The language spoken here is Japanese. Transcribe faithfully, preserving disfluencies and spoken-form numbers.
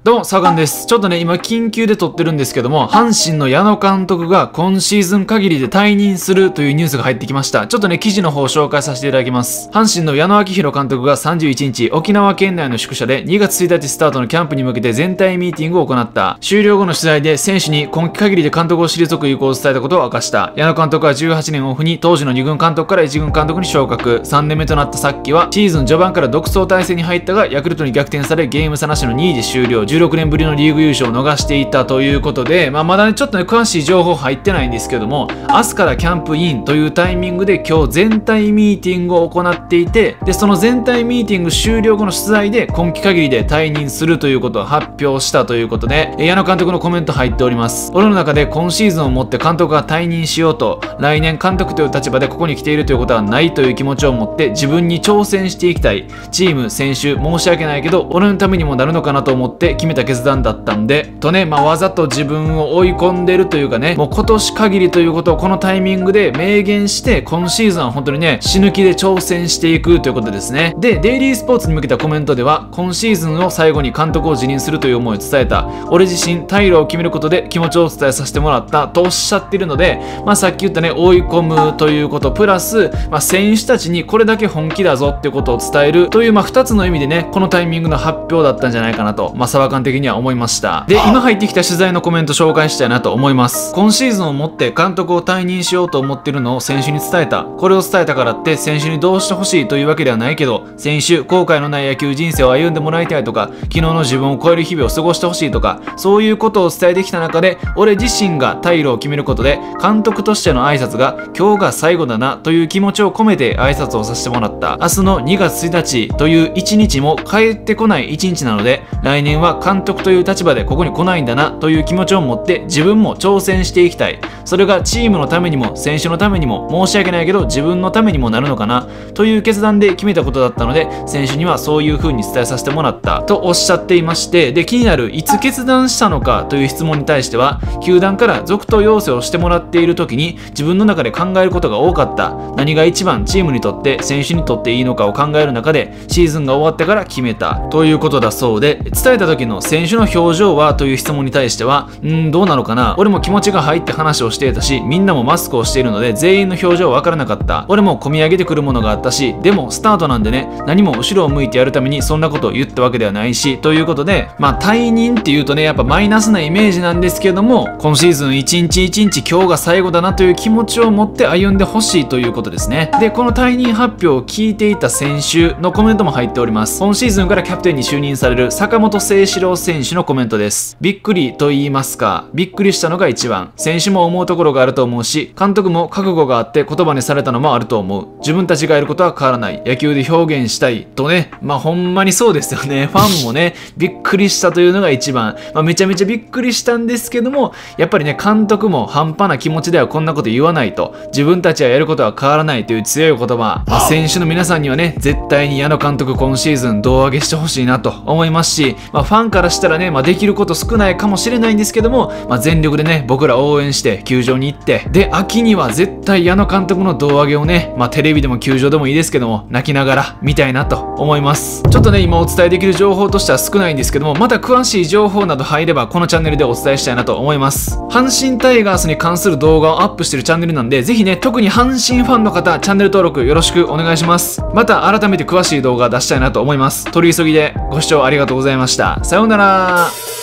どうも、サガンです。ちょっとね、今緊急で撮ってるんですけども、阪神の矢野監督が今シーズン限りで退任するというニュースが入ってきました。ちょっとね、記事の方を紹介させていただきます。阪神の矢野明宏監督がさんじゅういちにち、沖縄県内の宿舎でにがつついたちスタートのキャンプに向けて全体ミーティングを行った。終了後の取材で選手に今季限りで監督を退く意向を伝えたことを明かした。矢野監督はじゅうはちねんオフに当時のに軍監督からいち軍監督に昇格。さんねんめとなった昨季はシーズン序盤から独走体制に入ったが、ヤクルトに逆転されゲーム差なしのにいで終了。じゅうろくねんぶりのリーグ優勝を逃していたということで、まあ、まだねちょっとね詳しい情報入ってないんですけども、明日からキャンプインというタイミングで今日全体ミーティングを行っていて、でその全体ミーティング終了後の取材で今季限りで退任するということを発表したということで、矢野監督のコメント入っております。俺の中で今シーズンをもって監督が退任しようと、来年監督という立場でここに来ているということはないという気持ちを持って自分に挑戦していきたい。チーム選手申し訳ないけど俺のためにもなるのかなと思って決めた決断だったんでとね、まあ、わざと自分を追い込んでるというかね、もう今年限りということをこのタイミングで明言して、今シーズンは本当にね死ぬ気で挑戦していくということですね。でデイリースポーツに向けたコメントでは、今シーズンを最後に監督を辞任するという思いを伝えた。俺自身退路を決めることで気持ちを伝えさせてもらったとおっしゃっているので、まあ、さっき言ったね追い込むということプラス、まあ、選手たちにこれだけ本気だぞっていうことを伝えるという、まあ、ふたつの意味でねこのタイミングの発表だったんじゃないかなと、まあ、サバ缶的には思いました。で今入ってきた取材のコメント紹介したいなと思います。今シーズンをもって監督を退任しようと思っているのを選手に伝えた。これを伝えたからって選手にどうしてほしいというわけではないけど、選手後悔のない野球人生を歩んでもらいたいとか、昨日の自分を超える日々を過ごしてほしいとか、そういうことを伝えてきた中で、俺自身が退路を決めることで監督としての挨拶が今日が最後だなという気持ちを込めて挨拶をさせてもらった。明日のにがつついたちという一日も帰ってこない一日なので、来年は監督という立場でここに来ないんだなという気持ちを持って自分も挑戦していきたい。それがチームのためにも選手のためにも申し訳ないけど自分のためにもなるのかなという決断で決めたことだったので、選手にはそういう風に伝えさせてもらったとおっしゃっていまして、で気になるいつ決断したのかという質問に対しては、球団から続投要請をしてもらっている時に自分の中で考えることが多かった。何が一番チームにとって選手にとっていいのかを考える中でシーズンが終わってから決めたということだそうで、伝えた時の選手の表情はという質問に対しては、うーんどうなのかな、俺も気持ちが入って話をしていたし、みんなもマスクをしているので全員の表情は分からなかった。俺も込み上げてくるものがあったし、でもスタートなんでね、何も後ろを向いてやるためにそんなことを言ったわけではないし、ということで、まあ退任っていうとねやっぱマイナスなイメージなんですけども、今シーズン一日一日今日が最後だなという気持ちを持って歩んでほしいということですね。でこの退任発表を聞いていた選手のコメントも入っております。今シーズンからキャプテンに就任される坂本誠志郎選手のコメントです。びっくりと言いますか、びっくりしたのが一番。選手も思うところがあると思うし、監督も覚悟があって言葉にされたのもあると思う。自分たちがいることは変わらない。野球で表現したいとね、まあほんまにそうですよね。ファンもねびっくりしたというのが一番、まあ、めちゃめちゃびっくりしたんですけども、やっぱりね監督も半端な気持ちではこんなこと言わないと、自分たちはやることは変わらないという強い言葉、まあ、選手の皆さんにはね絶対に矢野監督今シーズン胴上げしてほしいなと思いますし、まあ、ファンからしたらね、まあ、できること少ないかもしれないんですけども、まあ、全力でね僕ら応援して球場に行って、で秋には絶対矢野監督の胴上げをね、まあ、テレビでも球場でもいいですけども泣きながら見たいなと思います。ちょっとね今お伝えできる情報としては少ないんですけども、また詳しい情報など入ればこのチャンネルでお伝えしたいなと思います。阪神タイガースに関する動画をアップしてるチャンネルなんで、ぜひね特に阪神ファンの方チャンネル登録よろしくお願いします。また改めて詳しい動画出したいなと思います。取り急ぎでご視聴ありがとうございました。さようなら。